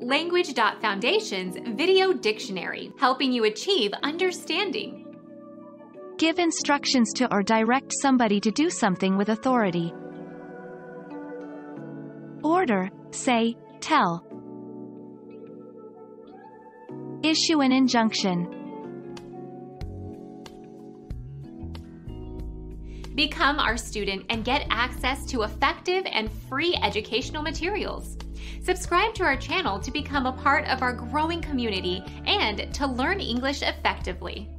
Language.Foundation's Video Dictionary, helping you achieve understanding. Give instructions to or direct somebody to do something with authority. Order, say, tell. Issue an injunction. Become our student and get access to effective and free educational materials. Subscribe to our channel to become a part of our growing community and to learn English effectively.